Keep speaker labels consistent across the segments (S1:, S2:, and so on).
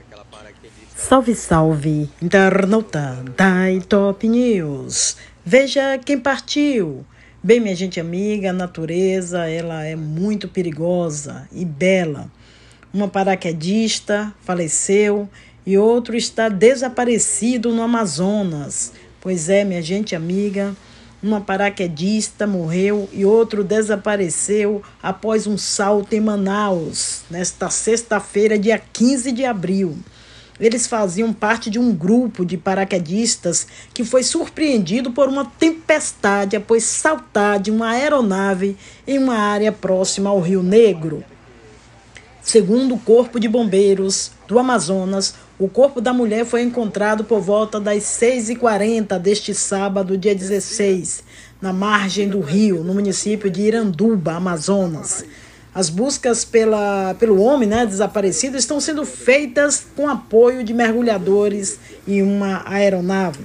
S1: Salve, salve, internauta da Top News. Veja quem partiu. Bem, minha gente amiga, a natureza ela é muito perigosa e bela. Uma paraquedista faleceu e outro está desaparecido no Amazonas. Pois é, minha gente amiga, uma paraquedista morreu e outro desapareceu após um salto em Manaus, nesta sexta-feira, dia 15 de abril. Eles faziam parte de um grupo de paraquedistas que foi surpreendido por uma tempestade após saltar de uma aeronave em uma área próxima ao Rio Negro. Segundo o Corpo de Bombeiros do Amazonas, o corpo da mulher foi encontrado por volta das 6h40 deste sábado, dia 16, na margem do rio, no município de Iranduba, Amazonas. As buscas pelo homem desaparecido estão sendo feitas com apoio de mergulhadores e uma aeronave.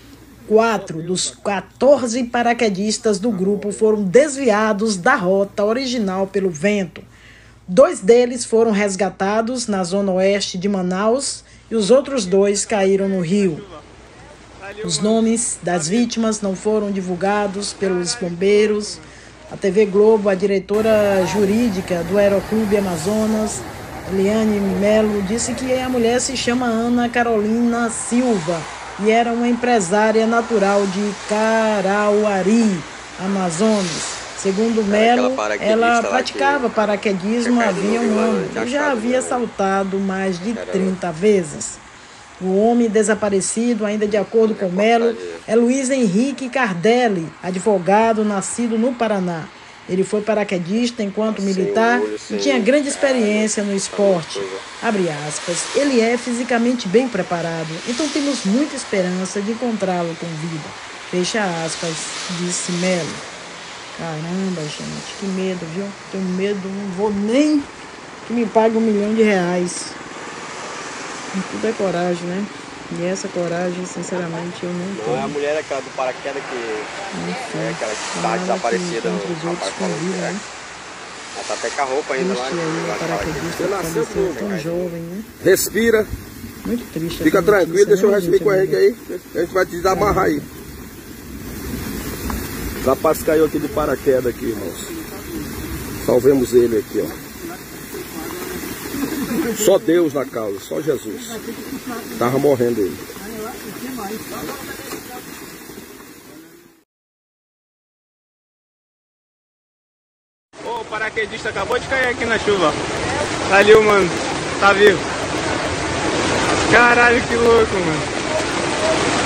S1: 4 dos 14 paraquedistas do grupo foram desviados da rota original pelo vento. 2 deles foram resgatados na zona oeste de Manaus e os outros 2 caíram no rio. Os nomes das vítimas não foram divulgados pelos bombeiros. A TV Globo, a diretora jurídica do Aeroclube Amazonas, Eliane Melo, disse que a mulher se chama Ana Carolina Silva e era uma empresária natural de Carauari, Amazonas. Segundo Melo, ela praticava paraquedismo havia um ano e já havia saltado mais de 30 vezes. O homem desaparecido, ainda de acordo com Melo, é Luiz Henrique Cardelli, advogado nascido no Paraná. Ele foi paraquedista enquanto militar e tinha grande experiência no esporte. Abre aspas, ele é fisicamente bem preparado, então temos muita esperança de encontrá-lo com vida. Fecha aspas, disse Melo. Caramba, gente, que medo, viu? Tenho medo, não vou nem que me pague R$1 milhão. Tudo é coragem, né? E essa coragem, sinceramente, eu não tenho.
S2: Não é a mulher aquela do paraquedas que é aquela que está desaparecida.
S1: Os outros com vida, né?
S2: Ela tá até com a roupa ainda lá.
S1: Aí, paraquedista faleceu tão jovem, né?
S3: Respira.
S1: Muito triste.
S3: Fica tranquilo, deixa eu respirar com a gente aí. A gente vai te desamarrar aí. O rapaz caiu aqui de paraquedas aqui, irmãos. Salvemos ele aqui, ó. Só Deus na causa, só Jesus. Tava morrendo ele.
S2: O paraquedista acabou de cair aqui na chuva. Ali, mano. Tá vivo. Caralho, que louco, mano.